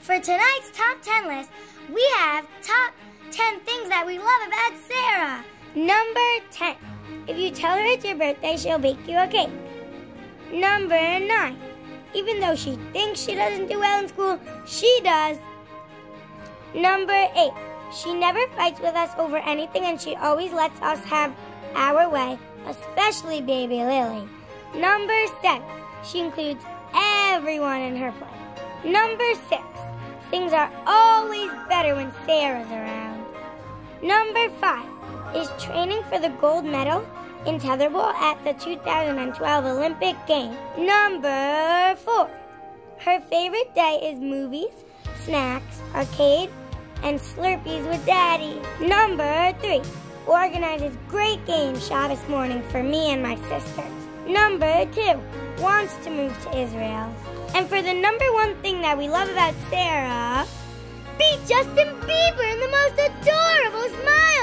For tonight's top 10 list, we have top 10 things that we love about Sarah. Number 10. If you tell her it's your birthday, she'll bake you a cake. Number 9. Even though she thinks she doesn't do well in school, she does. Number 8. She never fights with us over anything, and she always lets us have our way, especially baby Lily. Number 7. She includes everyone in her play. Number 6. Things are always better when Sarah's around. Number 5 is training for the gold medal in tetherball at the 2012 Olympic Games. Number 4. Her favorite day is movies, snacks, arcade, and Slurpees with Daddy. Number 3. Organizes great games Shabbos morning for me and my sisters. Number 2. Wants to move to Israel. And for the number 1 thing that we love about Sarah, beat Justin Bieber in the most adorable smile.